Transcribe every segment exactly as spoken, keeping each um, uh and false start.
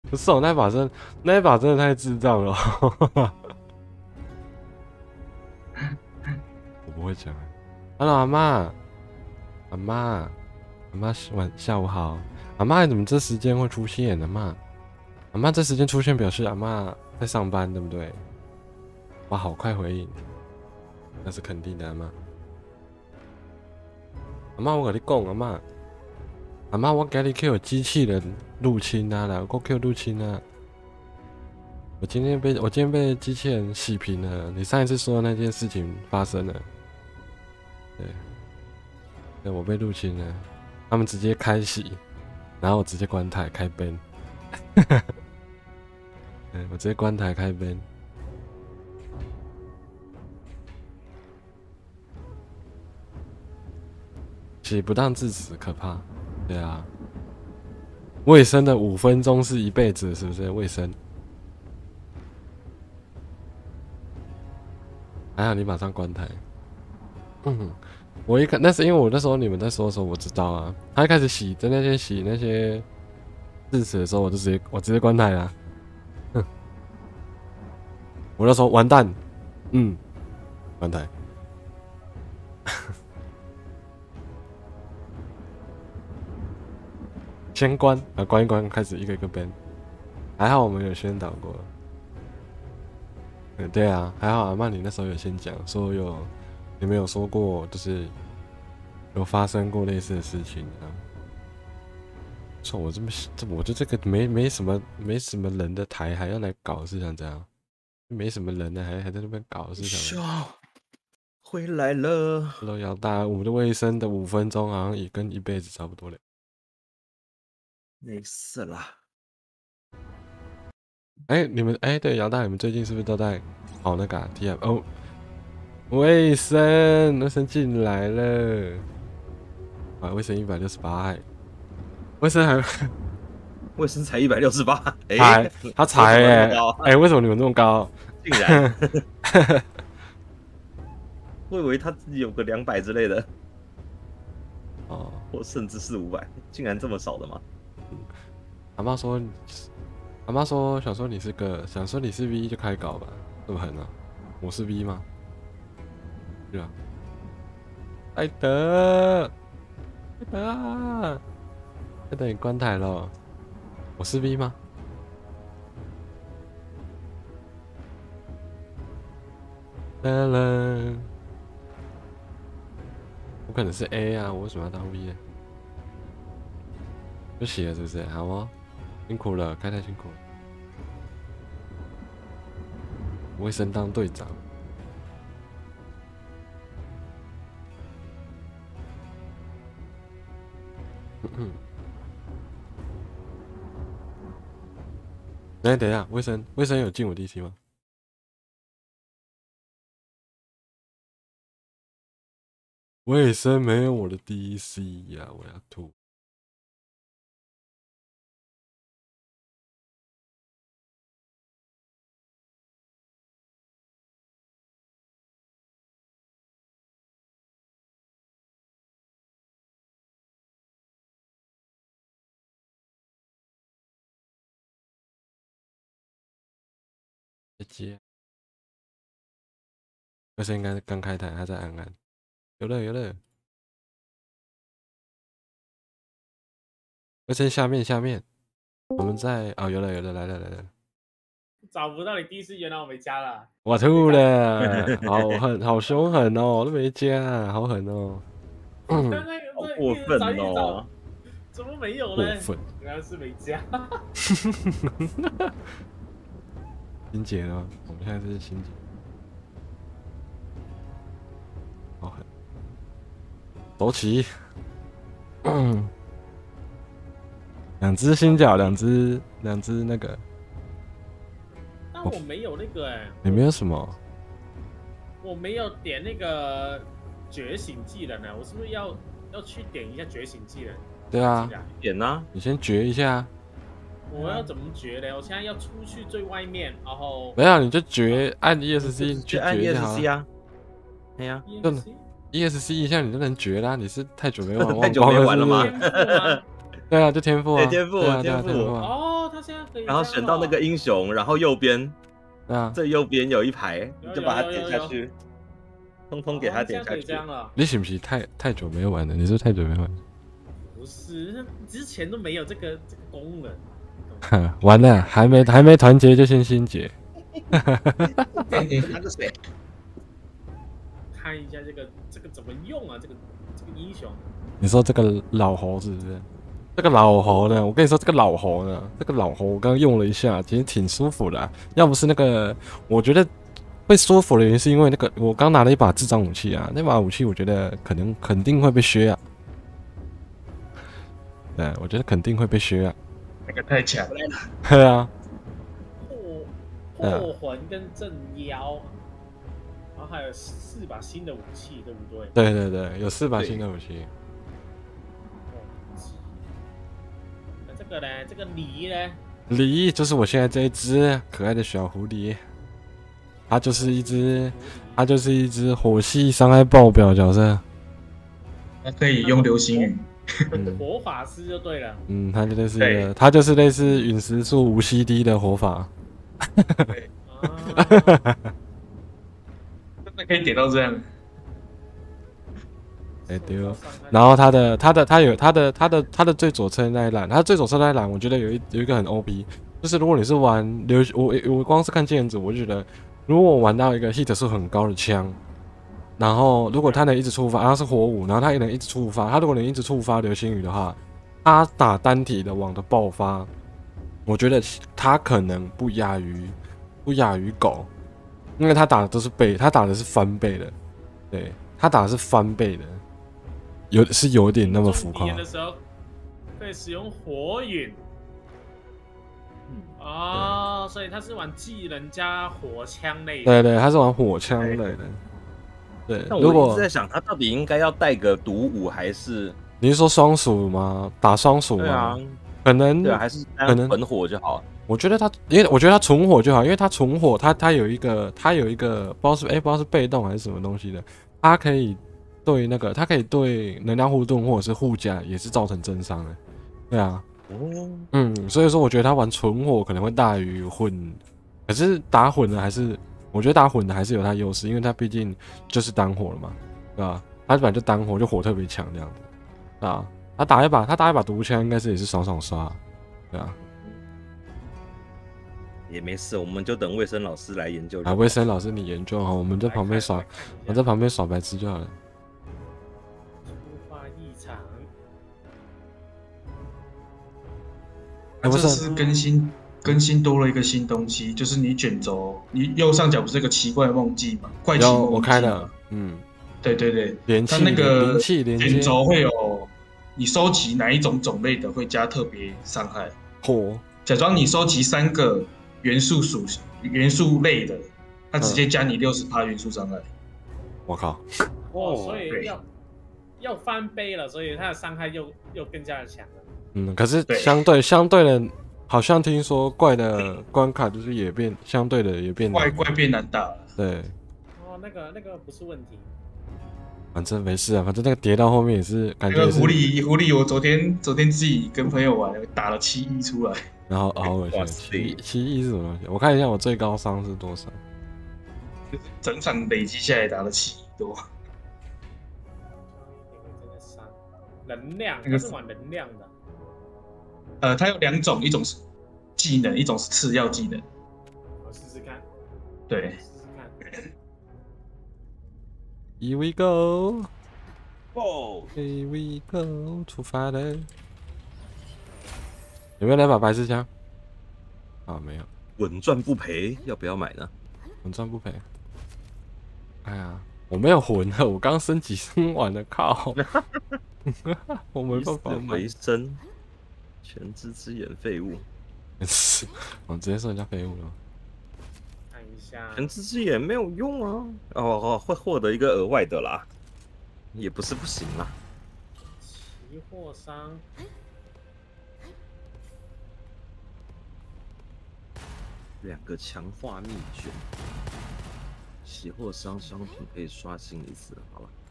不是哦，那一把真那一把真的太智障了。我不会讲。Hello， 阿妈，阿妈，阿妈晚下午好。阿妈，你怎么这时间会出现？阿妈，阿妈这时间出现表示阿妈在上班，对不对？哇，好快回应，那是肯定的，阿妈。阿妈，我跟你讲，阿妈，阿妈，我今日去有机器人入侵啊啦，我去入侵啊。我今天被我今天被机器人洗屏了。你上一次说的那件事情发生了，对，对我被入侵了，他们直接开洗，然后我直接关台开 ban， 对我直接关台开 ban。洗不当致死可怕，对啊。卫生的五分钟是一辈子，是不是？卫生。还好你马上关台。嗯，我一看，那是因为我那时候你们在说的时候，我知道啊。他一开始洗在那些洗那些致死的时候，我就直接我直接关台了。哼，我那时候完蛋，嗯，关台。先关啊，关一关，开始一个一个 ban。还好我们有宣导过。嗯，对啊，还好阿曼你那时候有先讲，说有你们有说过，就是有发生过类似的事情啊。说我这么这我就这个没没什么没什么人的台还要来搞是想这样，没什么人呢还还在那边搞是想。 回来了。 Hello， 姚大，我们的卫生的五分钟好像也跟一辈子差不多嘞。 没事啦。 哎、欸，你们哎、欸，对，姚大，你们最近是不是都在跑那个、啊、T M？ 哦，卫生，卫生进来了。啊，卫生一百六十八，卫生还， 卫生才一百六十八， 哎，他才哎、欸，哎、欸，为什么你们这么高？ 竟然，我以为他自己有个两百之类的，哦，或甚至是五百，竟然这么少的吗？ 嗯、阿妈说。阿妈说：“想说你是个，想说你是 V 就开搞吧，这么狠啊？我是 V 吗？是啊。艾德，艾德啊，艾德你关台了，我是 V 吗？噔噔，我可能是 A 啊，我为什么要当 V 呢？就写了是不是？好哦。”辛苦了，开台辛苦了。卫生当队长。哎，等一下，卫生卫生有进我 D C 吗？卫生没有我的 D C 呀、啊，我要吐。再接。卫生应该刚开台，他在安安。有了有了。卫生下面下面，我们在哦有了有了来了来了。 找不到你 D C， 原来我没加了。 我吐了，好狠，好凶狠哦，都没加，好狠哦。 刚刚好过分哦！ 怎么没有呢？ 过分， 原来是没加。 欣姐呢？我们现在是欣姐。好狠！走起。嗯。两只新角，两只两只那个。 但我没有那个哎、欸。 你没有什么？ 我没有点那个觉醒技能呢，我是不是要要去点一下觉醒技能？ 对啊， 点啊！ 你先绝一下。 我要怎么绝呢？我现在要出去最外面，然后没有你就绝按 E S C 去按 E 绝 S C 啊。对呀， 就 E S C 一下你就能绝啦。你是太久没玩， 太久没玩了吗？ 对啊，就天赋啊， 天赋，天赋。 哦，他现在然后选到那个英雄，然后右边， 啊， 最右边有一排，你就把它点下去，通通给它点下去。 你是不是太太久没玩了？你是不是太久没玩？ 不是，之前都没有这个这个功能。 完了，还没还没团结就先心结。 拿个水， 看一下这个这个怎么用啊？这个这个英雄。 你说这个老猴是不是？这个老猴呢？我跟你说，这个老猴呢，这个老猴我刚刚用了一下，其实挺舒服的、啊。要不是那个，我觉得会舒服的原因是因为那个我刚拿了一把智障武器啊，那把武器我觉得可能肯定会被削啊。对，我觉得肯定会被削啊。 那个太强了。 对啊。 破破魂跟镇妖，然后还有四把新的武器，对不对？ 对对对，有四把新的武器。 那这个呢？这个梨呢？ 梨就是我现在这一只可爱的小狐狸，它就是一只，它就是一只火系伤害爆表角色。 它可以用流星雨。 火法师就对了。 嗯，它就类似一个，它就是类似陨石术无 C D 的火法。 对，真的可以点到这样。 哎、欸、对哦，然后它的它的它有它的它的它的最左侧那一栏，它最左侧那一栏，我觉得有一有一个很 O P， 就是如果你是玩流，我我光是看经验值，我就觉得如果我玩到一个 hit 数很高的枪，然后如果它能一直触发，然后是火舞，然后它也能一直触发，它如果能一直触发流星雨的话，它打单体的网的爆发。我觉得他可能不亚于不亚于狗，因为他打的都是倍，他打的是翻倍的，对他打的是翻倍的，有是有点那么浮夸。 的时候可以使用火陨，哦，所以他是玩技能加火枪类的。 对对，他是玩火枪类的。对， 但我一直在想，他到底应该要带个毒舞还是？ 你是说双属吗？打双属吗？ 对啊。 可能对，还是可能纯火就好。 我觉得他，因为我觉得他纯火就好，因为他纯火，他他有一个，他有一个，不知道是哎、欸，不知道是被动还是什么东西的，他可以对那个，他可以对能量互动或者是护甲也是造成增伤的。对啊， 哦， 嗯，所以说我觉得他玩纯火可能会大于混，可是打混的还是，我觉得打混的还是有他优势，因为他毕竟就是单火了嘛，对吧？他本来就单火，就火特别强这样子，啊。他打一把，他打一把毒枪，应该是也是爽爽刷，对啊。 也没事，我们就等卫生老师来研究。 啊，卫生老师你研究好，我们在旁边耍，我在旁边耍白痴就好了。 触发异常。 哎，这次更新更新多了一个新东西，就是你卷轴，你右上角不是有个奇怪的梦记吗？怪奇梦记。 我开了，嗯， 对对对， 连气它那个卷轴会有。你收集哪一种种类的会加特别伤害？ 火。 假装你收集三个元素属元素类的，它直接加你六十趴元素伤害。 我靠！ 哦，所以要要翻倍了，所以它的伤害又又更加的强了。 嗯，可是相对相对的，好像听说怪的关卡就是也变相对的也变怪怪变难打了。 对。 哦，那个那个不是问题。 反正没事啊，反正那个叠到后面也是感觉。 那个狐狸狐狸，我昨天昨天自己跟朋友玩，打了七亿出来， 然后好恶心，七七亿是什么东西？我看一下我最高伤是多少？ 整场累积下来打了七亿多。 能量，它是玩能量的。 呃，它有两种，一种是技能，一种是次要技能。 我试试看。 对。 Here we go, go, here we go， 出发了。有没有来把白痴枪？啊，没有。 稳赚不赔，要不要买呢？ 稳赚不赔。哎呀，我没有魂了，我刚升级升完了，靠！我没办法买。 回升，全知之眼废物。 是，我直接说人家废物了。 全知之眼没有用啊！哦哦，会获得一个额外的啦，也不是不行啦。 期货商， 两个强化秘诀，期货商商品可以刷新一次，好了。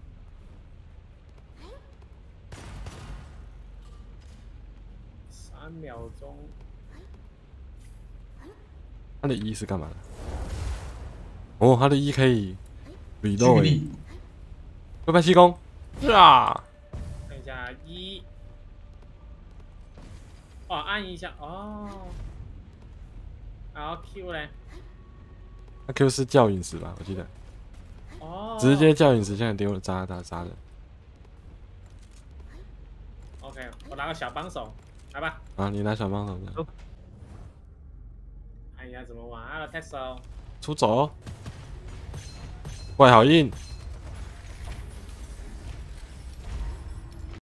三秒钟。 他的 E 是干嘛的？哦，他的 E 可以 reload 诶。六百七攻，啊！ 看一下一。哦，按一下哦。然后 Q 嘞？ 那 Q 是叫陨石吧？我记得。 哦。 直接叫陨石，现在丢了渣渣渣的。 OK， 我拿个小帮手，来吧。 啊，你拿小帮手的。 看一下怎么玩啊 ，Tesla。 出走。怪好硬。